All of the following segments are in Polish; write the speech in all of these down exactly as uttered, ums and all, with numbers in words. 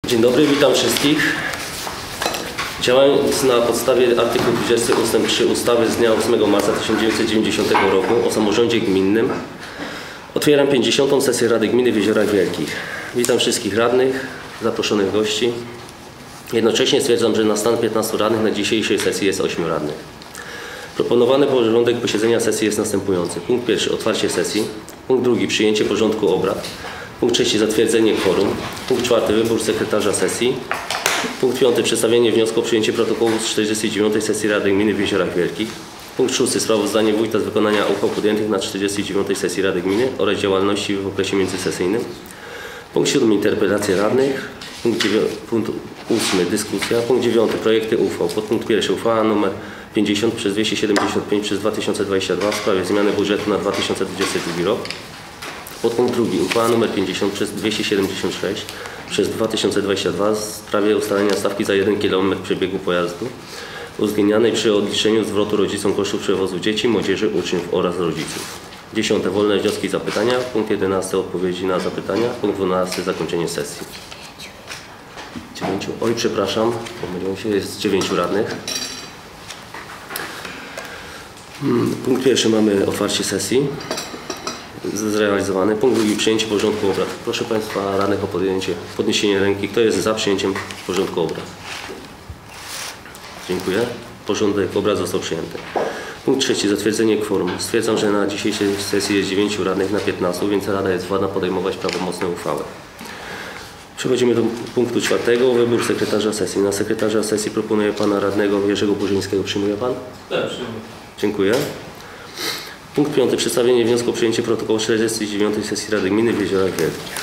Dzień dobry, witam wszystkich. Działając na podstawie artykułu dwudziestego ustęp trzy ustawy z dnia ósmego marca tysiąc dziewięćset dziewięćdziesiątego roku o samorządzie gminnym otwieram pięćdziesiątą sesję Rady Gminy w Jeziorach Wielkich. Witam wszystkich radnych, zaproszonych gości. Jednocześnie stwierdzam, że na stan piętnastu radnych na dzisiejszej sesji jest ośmiu radnych. Proponowany porządek posiedzenia sesji jest następujący. Punkt pierwszy, otwarcie sesji. Punkt drugi, przyjęcie porządku obrad. Punkt trzeci, zatwierdzenie kworum. Punkt czwarty, wybór sekretarza sesji. Punkt piąty, przedstawienie wniosku o przyjęcie protokołu z czterdziestej dziewiątej sesji Rady Gminy w Jeziorach Wielkich. Punkt szósty, sprawozdanie wójta z wykonania uchwał podjętych na czterdziestej dziewiątej sesji Rady Gminy oraz działalności w okresie międzysesyjnym. Punkt siódmy, interpelacje radnych. Punkt, punkt ósmy, dyskusja. Punkt dziewiąty, projekty uchwał. Podpunkt pierwszy, uchwała nr pięćdziesiąt przez dwieście siedemdziesiąt pięć przez dwa tysiące dwadzieścia dwa w sprawie zmiany budżetu na dwa tysiące dwudziesty drugi rok. Podpunkt drugi, uchwała nr pięćdziesiąt przez dwieście siedemdziesiąt sześć przez dwa tysiące dwadzieścia dwa w sprawie ustalenia stawki za jeden kilometr przebiegu pojazdu uwzględnianej przy odliczeniu zwrotu rodzicom kosztów przewozu dzieci, młodzieży, uczniów oraz rodziców. Dziesiąte, wolne wnioski i zapytania. Punkt jedenasty, odpowiedzi na zapytania. Punkt dwunasty, zakończenie sesji. Dziewięciu. Oj, przepraszam, pomyliłem się, jest dziewięciu radnych. Punkt pierwszy, mamy otwarcie sesji zrealizowane. Punkt drugi, przyjęcie porządku obrad. Proszę Państwa radnych o podjęcie, podniesienie ręki. Kto jest za przyjęciem porządku obrad? Dziękuję. Porządek obrad został przyjęty. Punkt trzeci, zatwierdzenie kworum. Stwierdzam, że na dzisiejszej sesji jest dziewięciu radnych na piętnastu, więc Rada jest władna podejmować prawomocne uchwały. Przechodzimy do punktu czwartego. Wybór sekretarza sesji. Na sekretarza sesji proponuję pana radnego Jerzego Burzyńskiego. Przyjmuje pan? Tak, przyjmuję. Dziękuję. Punkt piąty. Przedstawienie wniosku o przyjęcie protokołu czterdziestej dziewiątej sesji Rady Gminy w Jeziorach Wielkich.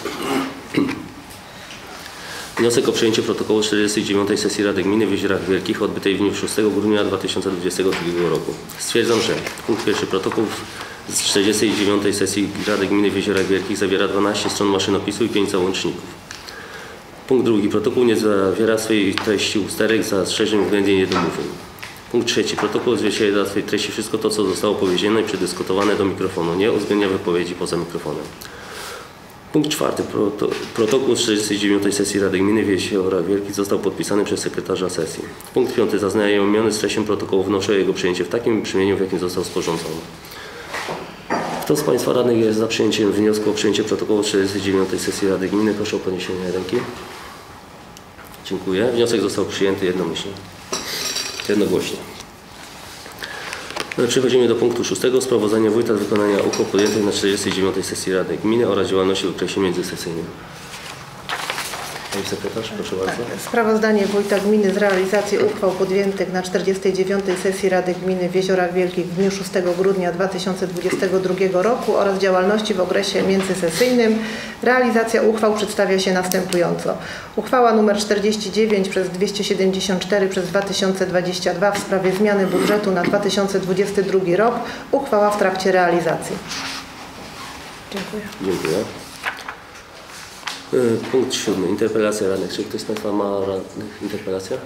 Wniosek o przyjęcie protokołu czterdziestej dziewiątej sesji Rady Gminy w Jeziorach Wielkich odbytej w dniu szóstego grudnia dwa tysiące dwudziestego drugiego roku. Stwierdzam, że punkt pierwszy, protokół z czterdziestej dziewiątej sesji Rady Gminy w Jeziorach Wielkich zawiera dwanaście stron maszynopisu i pięć załączników. Punkt drugi. Protokół nie zawiera w swojej treści usterek, zastrzeżeń względnie niedomówień. Punkt trzeci. Protokół odzwierciedla w swojej treści wszystko to, co zostało powiedziane i przedyskutowane do mikrofonu. Nie uwzględnia wypowiedzi poza mikrofonem. Punkt czwarty. Proto, protokół z czterdziestej dziewiątej sesji Rady Gminy w Jeziorach Wielkich został podpisany przez sekretarza sesji. Punkt piąty. Zaznajomiony z treścią protokołu wnoszę o jego przyjęcie w takim brzmieniu, w jakim został sporządzony. Kto z Państwa radnych jest za przyjęciem wniosku o przyjęcie protokołu czterdziestej dziewiątej sesji Rady Gminy? Proszę o podniesienie ręki. Dziękuję. Wniosek został przyjęty jednomyślnie. Jednogłośnie. Przechodzimy do punktu szóstego. Sprawozdanie wójta z wykonania uchwał podjętych na czterdziestej dziewiątej sesji Rady Gminy oraz działalności w okresie międzysesyjnym. Pani sekretarz, proszę bardzo. Tak, sprawozdanie wójta gminy z realizacji uchwał podjętych na czterdziestej dziewiątej sesji Rady Gminy w Jeziorach Wielkich w dniu szóstego grudnia dwa tysiące dwudziestego drugiego roku oraz działalności w okresie międzysesyjnym. Realizacja uchwał przedstawia się następująco. Uchwała nr czterdzieści dziewięć przez dwieście siedemdziesiąt cztery przez dwa tysiące dwadzieścia dwa w sprawie zmiany budżetu na dwa tysiące dwudziesty drugi rok. Uchwała w trakcie realizacji. Dziękuję. Dziękuję. Punkt siódmy. Interpelacja radnych. Czy ktoś z Państwa ma radnych interpelację?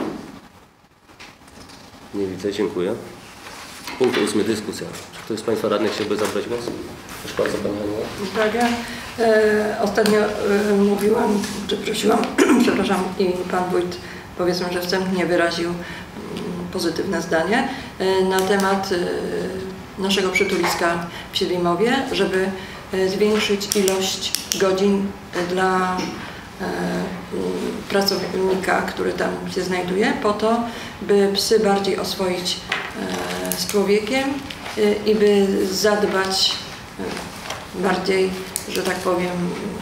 Nie widzę. Dziękuję. Punkt ósmy. Dyskusja. Czy ktoś z Państwa radnych chciałby zabrać głos? Proszę bardzo, Pani Aniela. Tak, ja e, ostatnio e, mówiłam, czy prosiłam, przepraszam, i Pan Wójt, powiedzmy, że wstępnie wyraził m, pozytywne zdanie e, na temat e, naszego przytuliska w Siedlimowie, żeby zwiększyć ilość godzin dla e, pracownika, który tam się znajduje, po to, by psy bardziej oswoić e, z człowiekiem e, i by zadbać e, bardziej, że tak powiem,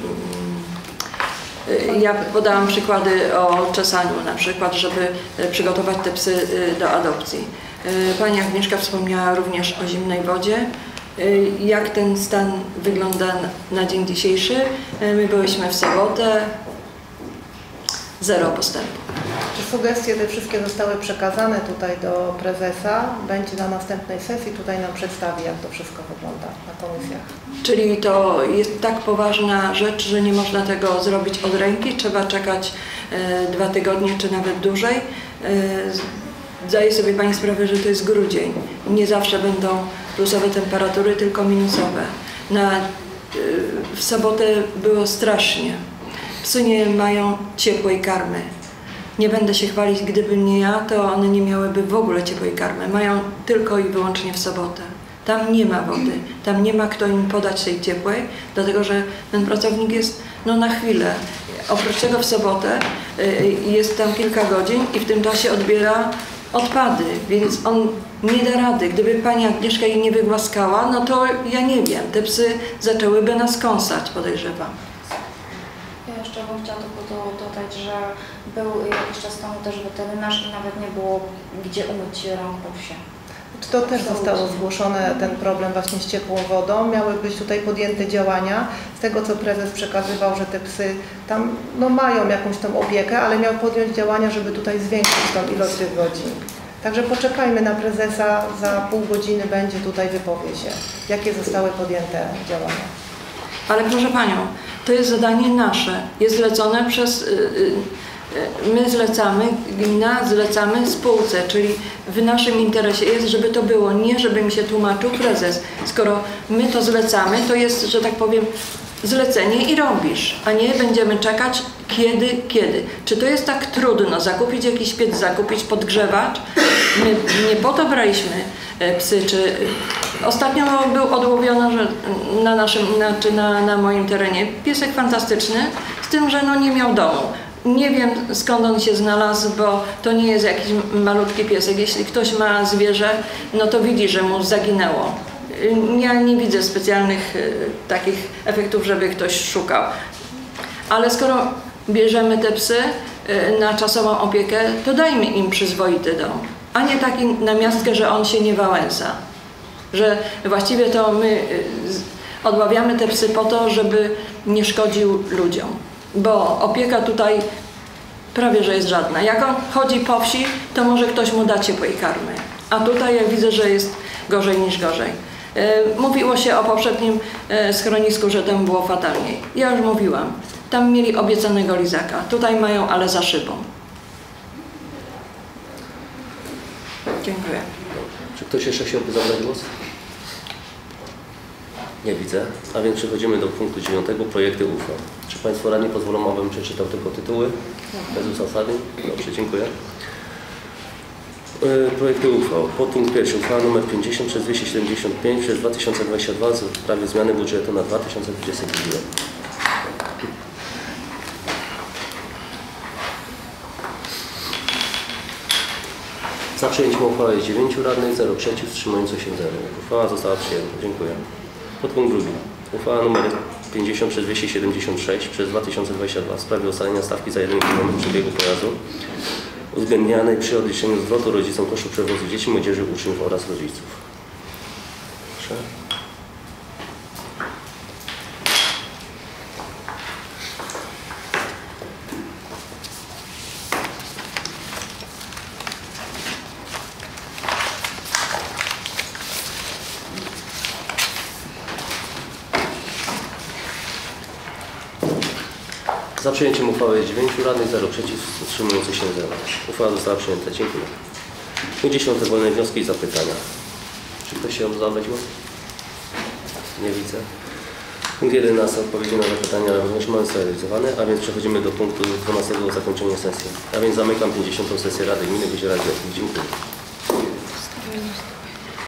e, ja podałam przykłady o czesaniu na przykład, żeby przygotować te psy do adopcji. E, Pani Agnieszka wspomniała również o zimnej wodzie. Jak ten stan wygląda na dzień dzisiejszy? My byliśmy w sobotę, zero postępu. Czy sugestie te wszystkie zostały przekazane tutaj do prezesa? Będzie na następnej sesji, tutaj nam przedstawi, jak to wszystko wygląda na komisjach. Czyli to jest tak poważna rzecz, że nie można tego zrobić od ręki, trzeba czekać e, dwa tygodnie czy nawet dłużej. E, Zdaję sobie Pani sprawę, że to jest grudzień. Nie zawsze będą plusowe temperatury, tylko minusowe. Na, w sobotę było strasznie. Psy nie mają ciepłej karmy. Nie będę się chwalić, gdyby nie ja, to one nie miałyby w ogóle ciepłej karmy. Mają tylko i wyłącznie w sobotę. Tam nie ma wody, tam nie ma kto im podać tej ciepłej, dlatego że ten pracownik jest no, na chwilę. Oprócz tego w sobotę y, jest tam kilka godzin i w tym czasie odbiera odpady, więc on nie da rady. Gdyby pani Agnieszka jej nie wygłaskała, no to ja nie wiem, te psy zaczęłyby nas kąsać, podejrzewam. Ja jeszcze bym chciała tylko do, dodać, że był jakiś czas temu też weterynarz i nawet nie było gdzie umyć rąk po psie. Czy to też zostało zgłoszone, ten problem właśnie z ciepłą wodą? Miały być tutaj podjęte działania. Z tego, co prezes przekazywał, że te psy tam no, mają jakąś tą opiekę, ale miał podjąć działania, żeby tutaj zwiększyć tą ilość tych godzin. Także poczekajmy na prezesa, za pół godziny będzie tutaj, wypowie się, jakie zostały podjęte działania. Ale proszę panią, to jest zadanie nasze, jest zlecone przez... Yy, yy, My zlecamy, gmina zlecamy spółce, czyli w naszym interesie jest, żeby to było, nie żeby mi się tłumaczył prezes. Skoro my to zlecamy, to jest, że tak powiem, zlecenie i robisz, a nie będziemy czekać kiedy, kiedy. Czy to jest tak trudno zakupić jakiś piec, zakupić podgrzewacz? My nie po to braliśmy psy, czy ostatnio był odłowiony że na naszym, znaczy na, na moim terenie piesek fantastyczny, z tym, że no nie miał domu. Nie wiem skąd on się znalazł, bo to nie jest jakiś malutki piesek. Jeśli ktoś ma zwierzę, no to widzi, że mu zaginęło. Ja nie widzę specjalnych takich efektów, żeby ktoś szukał. Ale skoro bierzemy te psy na czasową opiekę, to dajmy im przyzwoity dom, a nie taki na miastkę, że on się nie wałęsa. Że właściwie to my odławiamy te psy po to, żeby nie szkodził ludziom. Bo opieka tutaj prawie, że jest żadna. Jak on chodzi po wsi, to może ktoś mu da ciepłej karmy. A tutaj ja widzę, że jest gorzej niż gorzej. Mówiło się o poprzednim schronisku, że tam było fatalniej. Ja już mówiłam. Tam mieli obiecanego lizaka. Tutaj mają, ale za szybą. Dziękuję. Czy ktoś jeszcze chciałby zabrać głos? Nie widzę, a więc przechodzimy do punktu dziewiątego, projekty uchwał. Czy Państwo radni pozwolą, abym przeczytał tylko tytuły? Bez uzasadnień? Dobrze, dziękuję. Yy, projekty uchwał. Podpunkt pierwszy, uchwała nr pięćdziesiąt przez dwieście siedemdziesiąt pięć przez dwa tysiące dwadzieścia dwa w sprawie zmiany budżetu na dwa tysiące dwudziesty drugi rok. Za przyjęciem uchwały jest dziewięciu radnych, zero przeciw, wstrzymujących się zero. Uchwała została przyjęta. Dziękuję. Podpunkt drugi. Uchwała nr pięćdziesiąt przez dwieście siedemdziesiąt sześć przez dwa tysiące dwadzieścia dwa w sprawie ustalenia stawki za jeden kilometr przebiegu pojazdu uwzględnianej przy odliczeniu zwrotu rodzicom kosztu przewozu dzieci, młodzieży, uczniów oraz rodziców. Proszę. Za przyjęciem uchwały jest dziewięciu radnych, zero przeciw, wstrzymujących się zero. Uchwała została przyjęta. Dziękuję. Punkt dziesiąty. Wolne wnioski i zapytania. Czy ktoś chciał zabrać głos? Nie widzę. Punkt jedenasty. Odpowiedzi na zapytania również mamy zrealizowane, a więc przechodzimy do punktu dwunastego. Zakończenie sesji. A więc zamykam pięćdziesiątą sesję Rady Gminy Wyziera Wielkich. Dziękuję.